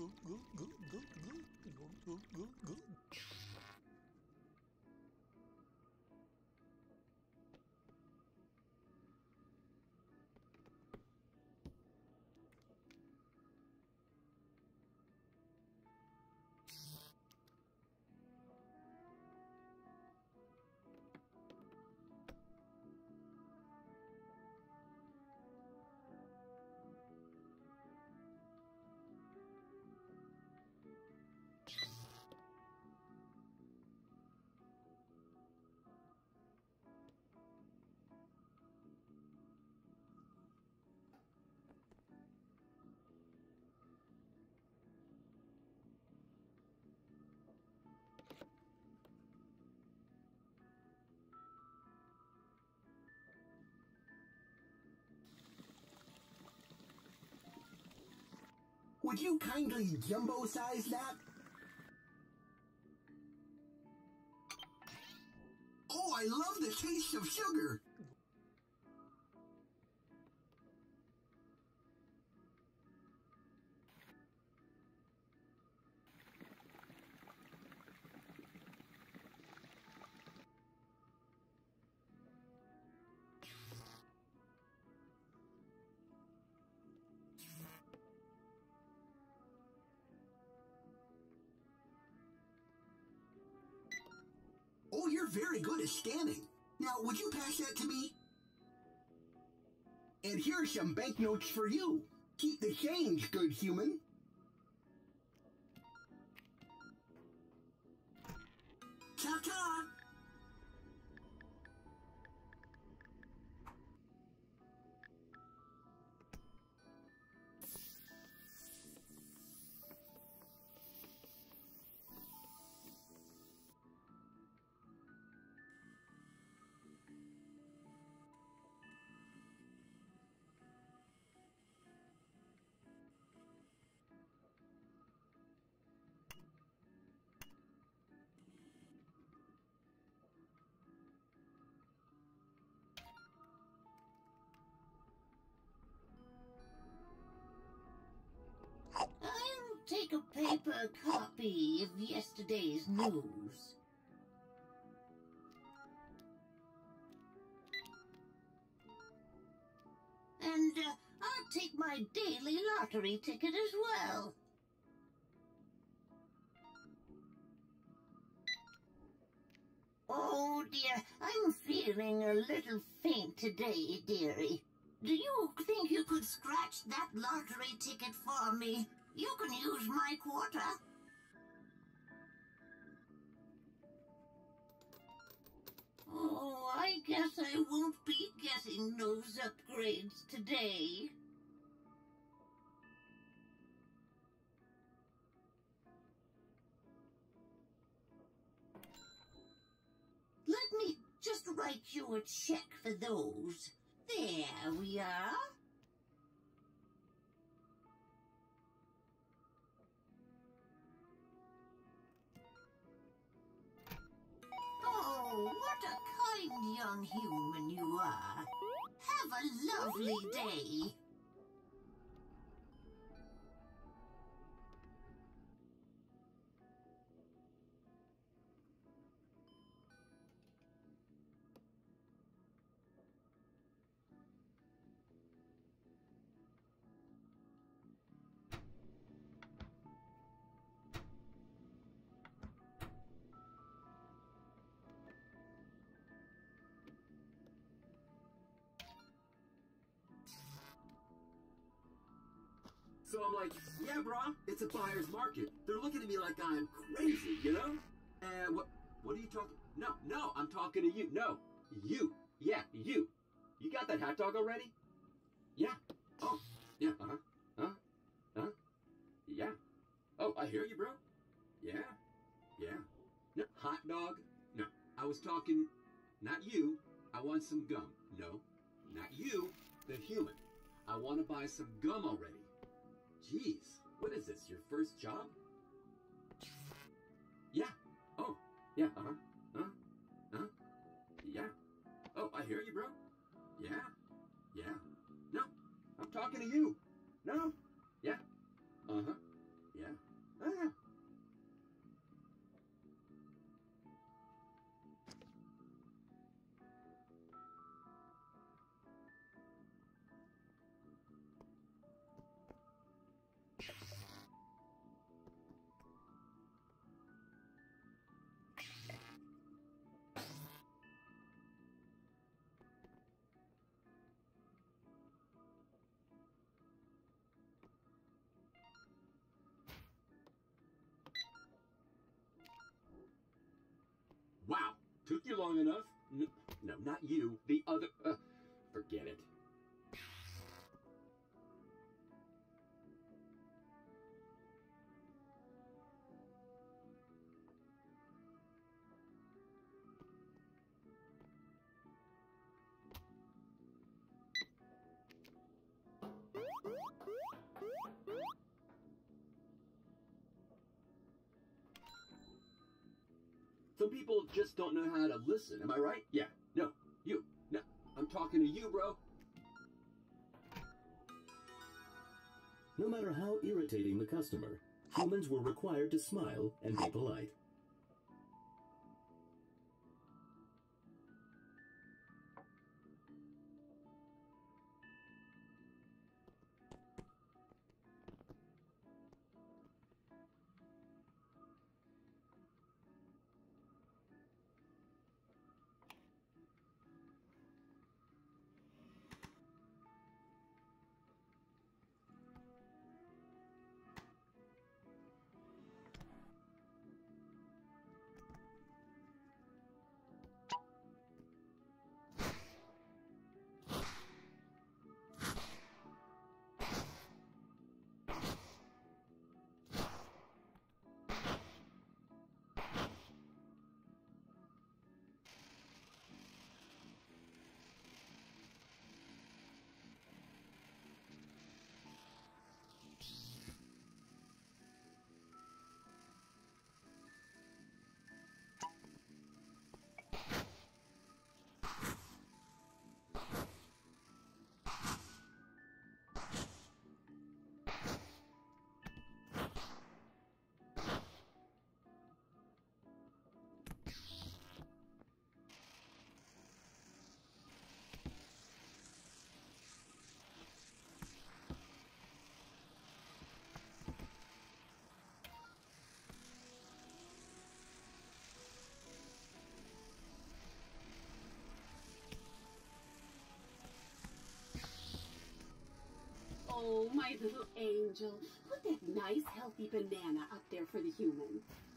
Would you kindly jumbo-size that? Oh, I love the taste of sugar! Oh, you're very good at scanning. Now, would you pass that to me? And here are some banknotes for you. Keep the change, good human. Ta-ta! I'll take a paper copy of yesterday's news. And I'll take my daily lottery ticket as well. Oh dear, I'm feeling a little faint today, dearie. Do you think you could scratch that lottery ticket for me? You can use my quarter. Oh, I guess I won't be getting those upgrades today. Let me just write you a check for those. There we are. Oh, what a kind young human you are. Have a lovely day. So I'm like, yeah, brah, it's a buyer's market. They're looking at me like I'm crazy, you know? And what are you talking? No, I'm talking to you. No, you. Yeah, you. You got that hot dog already? Yeah. Oh, yeah, yeah. Oh, I hear you, bro. Yeah. No, hot dog? No, I was talking, not you. I want some gum. No, not you, the human. I want to buy some gum already. Jeez, what is this, your first job? Yeah. Oh, yeah, yeah. Oh, I hear you, bro. Yeah. No, I'm talking to you. No, yeah, yeah. Took you long enough. No, no, not you. The other... forget it. Some people just don't know how to listen. Am I right? Yeah. No. You. No. I'm talking to you, bro. No matter how irritating the customer, humans were required to smile and be polite. Oh, my little angel. Put that nice, healthy banana up there for the human.